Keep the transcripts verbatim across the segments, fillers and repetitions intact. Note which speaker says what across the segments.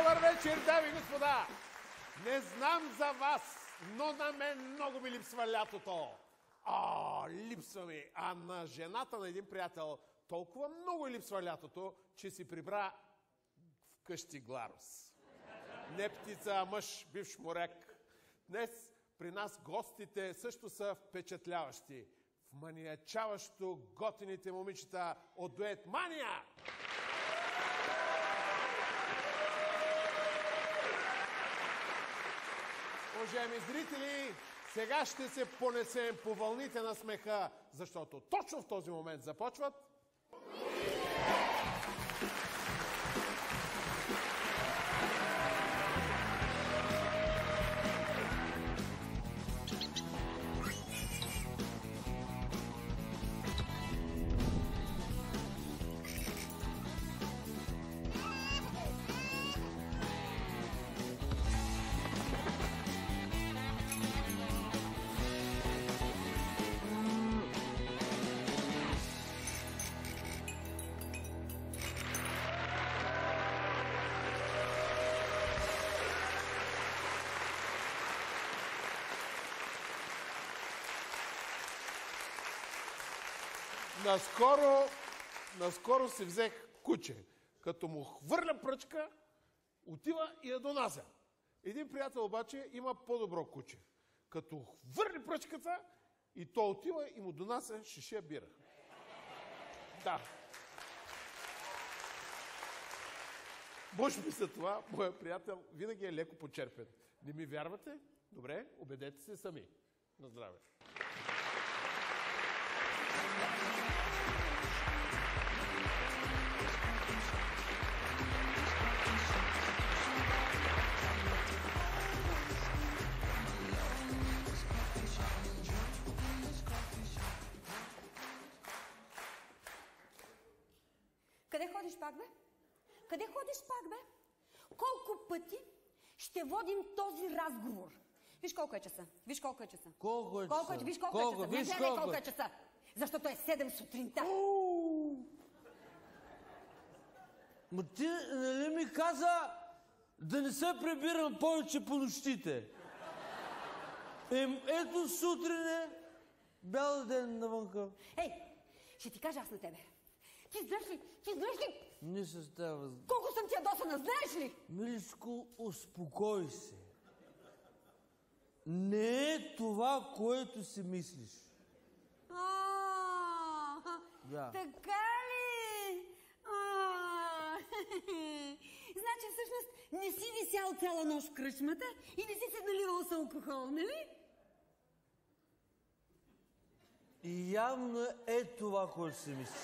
Speaker 1: Добър вечер, дами и господа! Не знам за вас, но на мен много ми липсва лятото. А, липсва ми. А на жената на един приятел толкова много липсва лятото, че си прибра вкъщи Гларус. Не птица, а мъж, бивш моряк. Днес при нас гостите също са впечатляващи. Вманиачаващо готините момичета от дует Мания! Уважаеми зрители, сега ще се понесем по вълните на смеха, защото точно в този момент започват... Наскоро, наскоро си взех куче. Като му хвърля пръчка, отива и я донася. Един приятел обаче има по-добро куче. Като хвърли пръчката, и то отива и му донася шише бира. Да. Може би за това, моя приятел винаги е леко почерпен. Не ми вярвате? Добре, убедете се сами. На здраве.
Speaker 2: Къде ходиш пак, бе? Къде ходиш пак, бе? Колко пъти ще водим този разговор? Виж колко е часа. Виж колко е часа.
Speaker 3: Колко е
Speaker 2: колко
Speaker 3: часа?
Speaker 2: Е, виж колко,
Speaker 3: колко
Speaker 2: е часа.
Speaker 3: Виж
Speaker 2: Не гледай колко е часа. Защото е седем сутринта.
Speaker 3: Ма ти нали ми каза да не се прибирам повече по нощите? Ем, ето сутрин е бял ден навънка.
Speaker 2: Ей, ще ти кажа аз на тебе. Ти знаеш ли? Ти знаеш ли?
Speaker 3: Не се става.
Speaker 2: Колко съм ти ядосана, знаеш ли?
Speaker 3: Миличко, успокой се. Не е това, което си мислиш.
Speaker 2: А,
Speaker 3: Да.
Speaker 2: така ли? А, значи всъщност не си висял цяла нощ в кръчмата и не си се наливал с алкохол, нали?
Speaker 3: И явно е това, което си мислиш.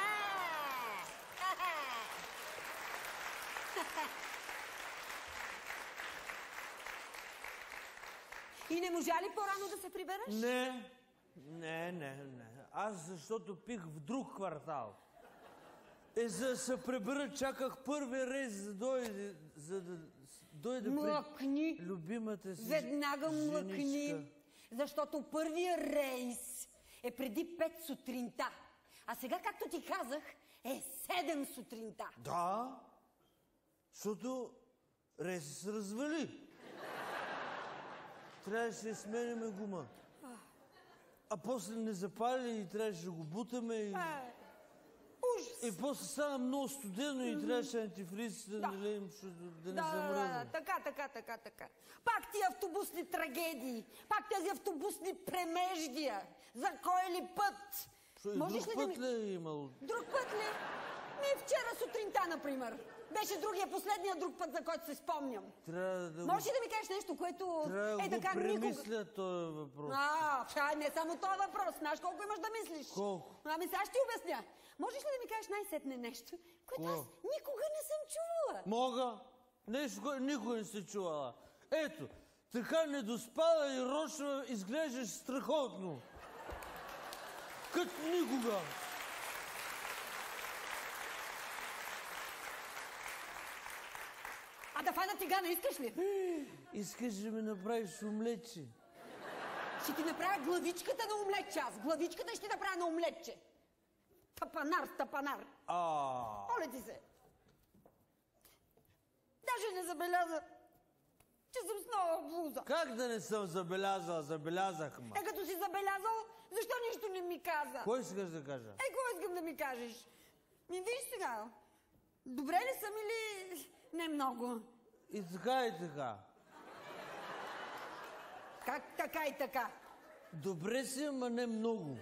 Speaker 2: И не можа ли по-рано да се прибереш?
Speaker 3: Не, не, не, не. Аз защото пих в друг квартал. Е, за да се прибера, чаках първия рейс, за да дойде, за да дойде
Speaker 2: млъкни.
Speaker 3: Пред любимата си
Speaker 2: Веднага млъкни.
Speaker 3: женичка.
Speaker 2: Защото първия рейс е преди пет сутринта. А сега, както ти казах, е седем сутринта.
Speaker 3: Да, защото рейсът се развали. Трябваше да сменяме гума. А после не запали и трябваше да го бутаме. И,
Speaker 2: Ужас!
Speaker 3: и после стана много студено и трябваше антифриз да налеем, да не
Speaker 2: Да,
Speaker 3: замръзне.
Speaker 2: да, така, така, така, така. Пак ти автобусни трагедии, пак тези автобусни премеждия. За кой ли път?
Speaker 3: Шо, и
Speaker 2: Можеш
Speaker 3: друг
Speaker 2: ли да
Speaker 3: път
Speaker 2: ми-
Speaker 3: ли е имал?
Speaker 2: Друг път ли? Ми вчера сутринта, например. Беше другия, последния друг път, за който се спомням.
Speaker 3: Трябва да
Speaker 2: Можеш
Speaker 3: го,
Speaker 2: ли да ми кажеш нещо, което
Speaker 3: трябва да
Speaker 2: е
Speaker 3: го
Speaker 2: така
Speaker 3: премисля
Speaker 2: никога...
Speaker 3: този въпрос.
Speaker 2: А, а, не само този въпрос. Знаеш колко имаш да мислиш?
Speaker 3: Колко?
Speaker 2: Ами сега ще ти обясня. Можеш ли да ми кажеш най-сетне нещо, което
Speaker 3: Кое?
Speaker 2: аз никога не съм чувала?
Speaker 3: Мога. Нещо, което никой не се чувала. Ето, така недоспала и рочна изглеждаш страхотно. Като никога.
Speaker 2: А да фана тигана, искаш ли?
Speaker 3: Искаш да ми направиш омлетче?
Speaker 2: Ще ти направя главичката на омлетче аз. Главичката ще ти направя на омлетче. Тапанар, тапанар.
Speaker 3: А.
Speaker 2: Оле ти се. Даже не забеляза, че съм с нова блуза.
Speaker 3: Как да не съм забелязал? Забелязах, ма.
Speaker 2: Е, като си забелязал, защо нищо не ми каза?
Speaker 3: Кой искаш да кажа?
Speaker 2: Е, какво искам да ми кажеш? Ми виж сега, добре ли съм или не много?
Speaker 3: И така, и така.
Speaker 2: Как така и така?
Speaker 3: Добре си, ама не много.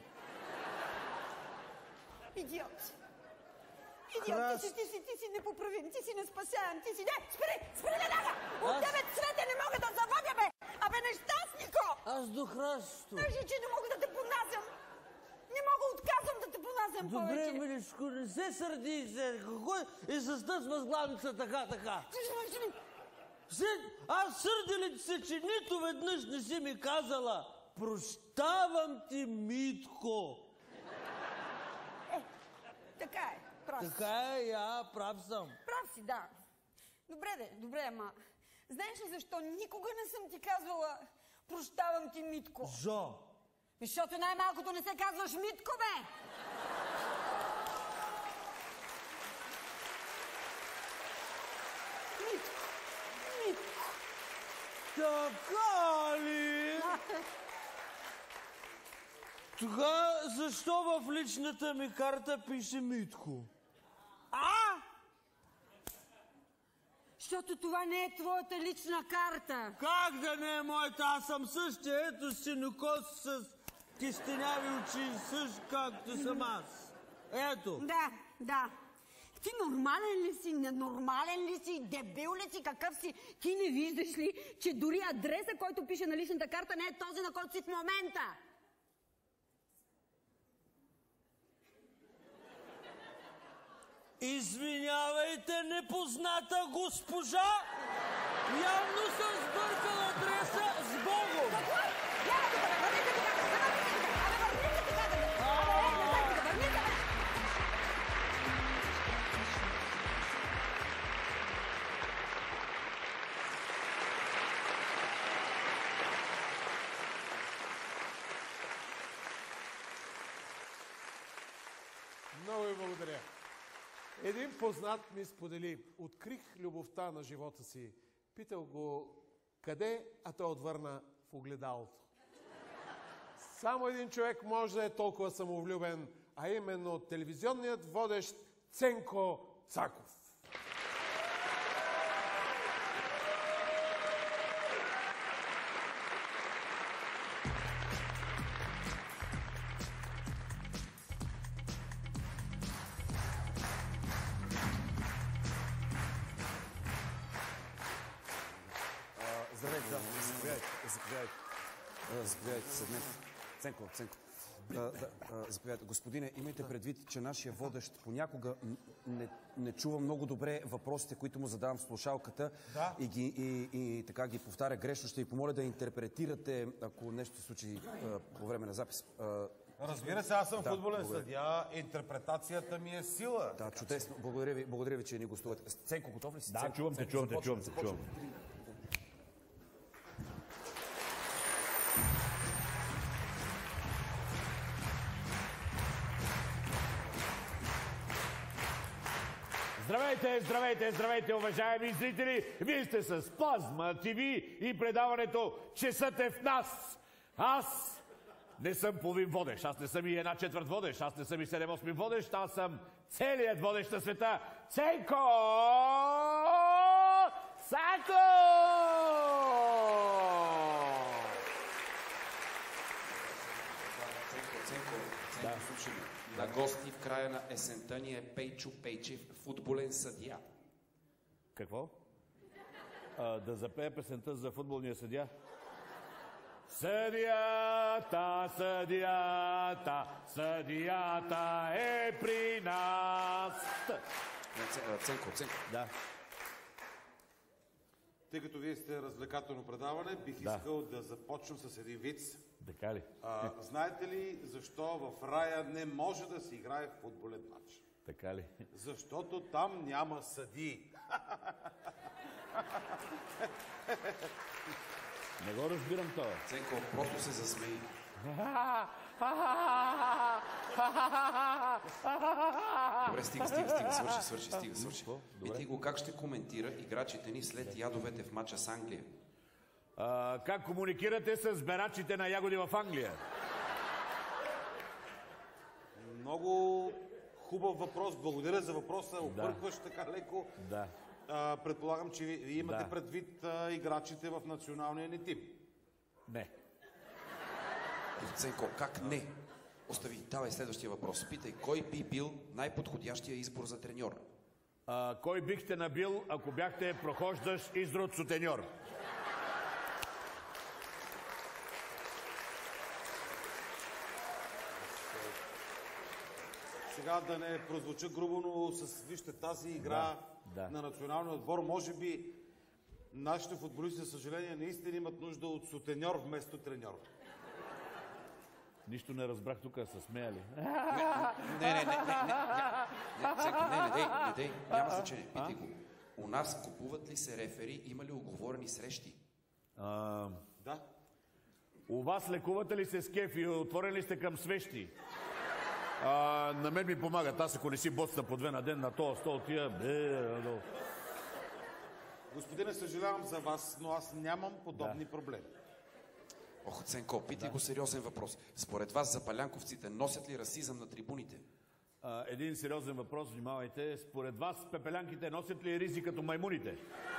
Speaker 2: Идиот. Идиот, ти
Speaker 3: Краст.
Speaker 2: си, ти си, ти си непоправим, ти си неспасяем, ти си... Не, спри, спри веднага! От
Speaker 3: Аз-
Speaker 2: тебе цвете не мога да заводя, бе! Абе, нещастнико!
Speaker 3: Аз до храсто.
Speaker 2: Кажи, че не мога да те понасям! Не мога, отказвам да те понасям
Speaker 3: Добре,
Speaker 2: повече!
Speaker 3: миличко, не се сърди се. Какво е? И с тъсва с главница така, така. Се, аз сърди ли се, че нито веднъж не си ми казала прощавам ти, Митко.
Speaker 2: Е, така е, прав си.
Speaker 3: Така е, я прав съм.
Speaker 2: Прав си, да. Добре, де, добре, ама... Знаеш ли защо никога не съм ти казвала прощавам ти, Митко?
Speaker 3: Жо.
Speaker 2: Защото най-малкото не се казваш Митко, бе! Митко, Митко.
Speaker 3: Така ли? Тогава защо в личната ми карта пише Митко?
Speaker 2: А? Защото това не е твоята лична карта.
Speaker 3: Как да не е моята? Аз съм същия. Ето синокос с кистеняви очи, същ както съм аз. Ето.
Speaker 2: Да, да. Ти нормален ли си, ненормален ли си, дебил ли си, какъв си? Ти не виждаш ли, че дори адреса, който пише на личната карта, не е този, на който си в момента?
Speaker 3: Извинявайте, непозната госпожа! Явно съм сбъркал адреса с Богом!
Speaker 2: Какво? Няма тук, бе! Върнете тук! Абе, върнете тук! Абе, върнете тук! Абе, върнете, бе!
Speaker 1: Много ви благодаря. Един познат ми сподели, открих любовта на живота си. Питал го къде, а той отвърна в огледалото. Само един човек може да е толкова самовлюбен, а именно телевизионният водещ Ценко Цаков.
Speaker 4: Здравейте, да, заповядайте, заповядайте. А, Заповядайте, седнете. Ценко, Ценко. А, да, а, заповядайте. Господине, имайте предвид, че нашия водещ понякога н- не, не чува много добре въпросите, които му задавам в слушалката.
Speaker 5: Да.
Speaker 4: И, ги, и, и така ги повтаря грешно. Ще ви помоля да интерпретирате, ако нещо се случи а, по време на запис. А,
Speaker 5: Разбира се, аз съм
Speaker 4: Да,
Speaker 5: футболен
Speaker 4: благодаря.
Speaker 5: съдия. Интерпретацията ми е сила.
Speaker 4: да, чудесно. Благодаря ви, благодаря ви, че ни гостувате. Ценко, готов ли си?
Speaker 5: Да,
Speaker 4: Ценко,
Speaker 5: чувам те,
Speaker 4: Ценко,
Speaker 5: чувам те,
Speaker 4: започваме,
Speaker 5: чувам те, чувам
Speaker 4: започваме.
Speaker 6: Здравейте, здравейте, здравейте, уважаеми зрители! Вие сте с Плазма ти ви и предаването Часът е в нас. Аз не съм половин водещ, аз не съм и една четвърт водещ, аз не съм и седем осми водещ, аз съм целият водещ на света Ценко Цаков!
Speaker 7: Ценко, Ценко, Ценко, слушай ме. На гости в края на есента ни е Пейчо Пейчев, футболен съдия.
Speaker 6: Какво? А, да запея песента за футболния съдия? Съдията, съдията, съдията е при нас.
Speaker 7: Не, Ц- а, Ценко, Ценко.
Speaker 6: Да.
Speaker 5: Тъй като вие сте развлекателно предаване, бих
Speaker 6: Да.
Speaker 5: искал да започнем с един виц.
Speaker 6: Така ли?
Speaker 5: А, знаете ли защо в рая не може да се играе футболен матч?
Speaker 6: Така ли?
Speaker 5: Защото там няма съдии.
Speaker 6: Не го разбирам това.
Speaker 7: Ценко, просто се засмей. Добре, стига, стига, стига, свърши, свърши, стига, свърши. Питай го как ще коментира играчите ни след ядовете в мача с Англия.
Speaker 6: А, как комуникирате с берачите на ягоди в Англия?
Speaker 5: Много хубав въпрос. Благодаря за въпроса. Объркваш така леко.
Speaker 6: Да.
Speaker 5: А, предполагам, че ви имате
Speaker 6: Да.
Speaker 5: предвид а, играчите в националния ни тим.
Speaker 6: Не.
Speaker 7: Ценко, как не? Остави, давай следващия въпрос. Питай, кой би бил най-подходящия избор за треньор?
Speaker 6: А, кой бихте набил, ако бяхте прохождащ изрод сутеньор?
Speaker 5: Сега да не прозвуча грубо, но с, вижте, тази игра
Speaker 6: Да, да.
Speaker 5: на националния отбор, може би нашите футболисти, за съжаление, наистина имат нужда от сутеньор вместо треньор.
Speaker 6: Нищо не разбрах тук, се смеяли.
Speaker 7: Не, не, не, не, не, не, Ценко, не, не, дей, не, дей, няма значение, питай го. У нас купуват ли се рефери, има ли оговорени срещи?
Speaker 6: А,
Speaker 5: Да.
Speaker 6: у вас лекувате ли се с кефи? Отворени ли сте към свещи? А, на мен ми помагат. Аз ако не си боцна по две на ден на този стол, тия... Бе, бе,
Speaker 5: Господине, съжалявам за вас, но аз нямам подобни
Speaker 6: Да.
Speaker 5: проблеми.
Speaker 7: Ох, Ценко, питай да. го сериозен въпрос. Според вас запалянковците носят ли расизъм на трибуните?
Speaker 6: А, един сериозен въпрос, внимавайте. Според вас пепелянките носят ли ризи като маймуните?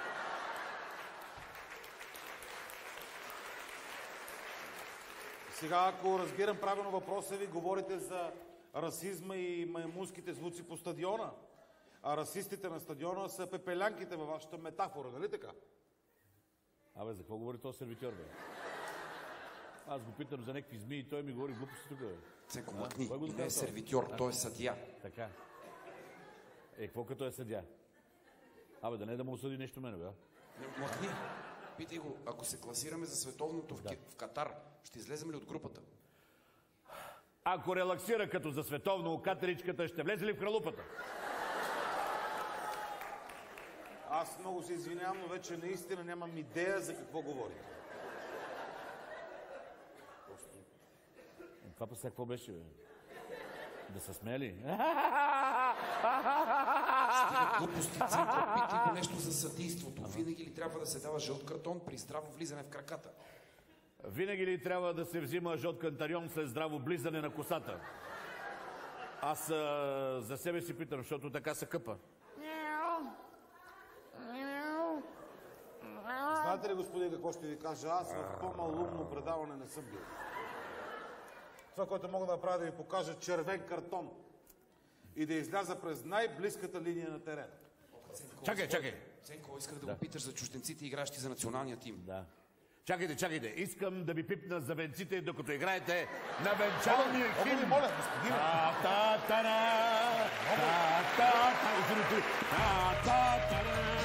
Speaker 5: Сега, ако разбирам правилно въпроса ви, говорите за расизма и маймунските звуци по стадиона. А расистите на стадиона са пепелянките във вашата метафора, нали така?
Speaker 6: Абе, за какво говори този сервитьор, бе? Аз го питам за някакви змии и той ми говори глупости тук, бе.
Speaker 7: Ценко,
Speaker 6: А?
Speaker 7: мъкни.
Speaker 6: Кой го
Speaker 7: И не е
Speaker 6: доказва?
Speaker 7: сервитьор,
Speaker 6: А?
Speaker 7: той е съдия.
Speaker 6: Така. Е, какво като е съдя? Абе, да не е да му осъди нещо мене, бе.
Speaker 7: Мъкни. Питай го, ако се класираме за световното в,
Speaker 6: Да.
Speaker 7: в Катар, ще излезем ли от групата?
Speaker 6: Ако релаксира като за световно, катеричката ще влезе ли в хралупата?
Speaker 5: Аз много се извинявам, но вече наистина нямам идея за какво говорите.
Speaker 6: Това па сега какво беше, бе? Да се смели?
Speaker 7: Стига глупости, Ценко, питай го нещо за съдийството. Винаги ли трябва да се дава жълт картон при здраво влизане в краката?
Speaker 6: Винаги ли трябва да се взима жълт кантарион след здраво близане на косата? Аз а, за себе си питам, защото така се къпа.
Speaker 5: Знаете ли, господин, какво ще ви кажа? Аз в по-малумно предаване не съм бил. Това, което мога да направя, да ви покажа червен картон и да изляза през най-близката линия на терена.
Speaker 7: Ценко,
Speaker 6: Чакай, чакай.
Speaker 7: Ценко, исках да, да го питаш за чужденците, игращи за националния тим.
Speaker 6: Да. Чакайте, чакайте. Искам да ви пипна за венците, докато играете на венчалния
Speaker 5: Много ви
Speaker 6: химн.
Speaker 5: моля, господине.
Speaker 6: Та-та-та-ра, та-та-та-ра, та-та-та-ра.